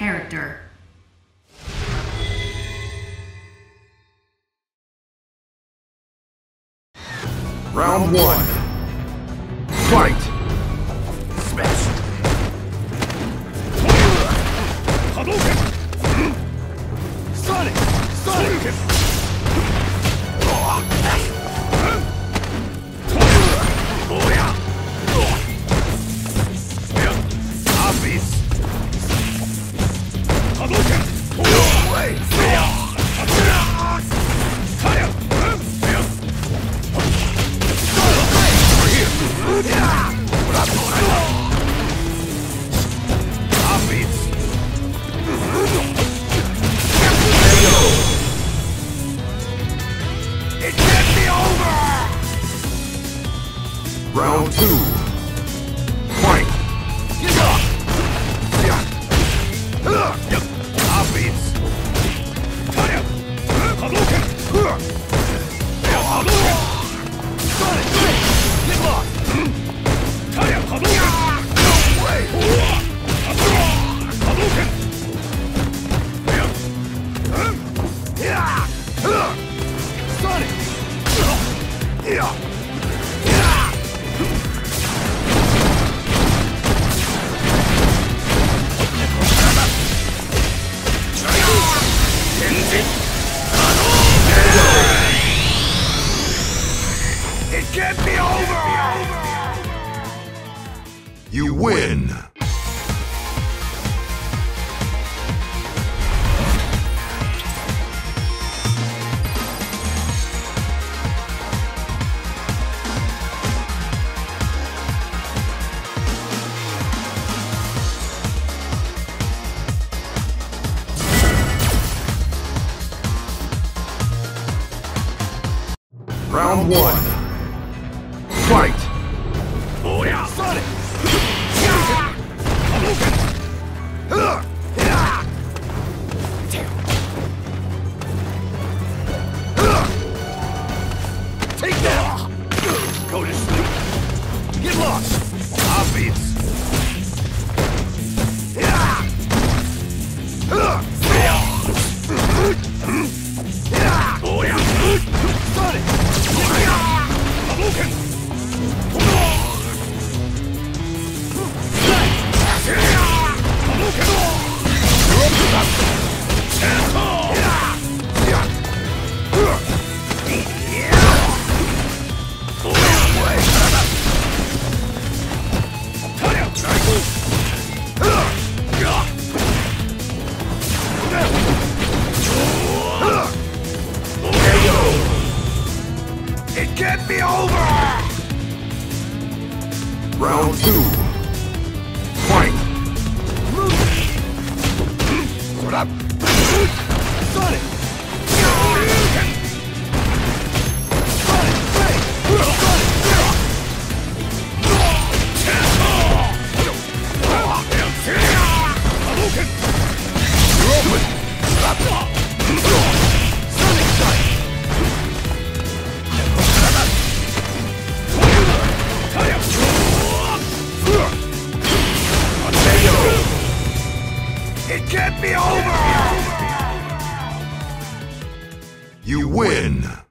character. Round 1. Fight! Smash! Hadouken! Sonic! Sonic! Oh yeah! Obvious! Hadouken! Wait! It can't be over! Round 2. Fight! Obvious! Hadouken! Hadouken! Sonic! Get lost! Hadouken! No way! Hadouken! Sonic! It can't be over! You win! Round 1. Fight! Oh yeah! Sonic! Hadouken! Take that! Go to sleep! Get lost! Obvious! Oh yeah! Sonic! Hadouken! It can't be over! Round 2. Fight! What up? Sonic! Sonic! Hadouken! You're open! Sonic strike! It can't be over! You win!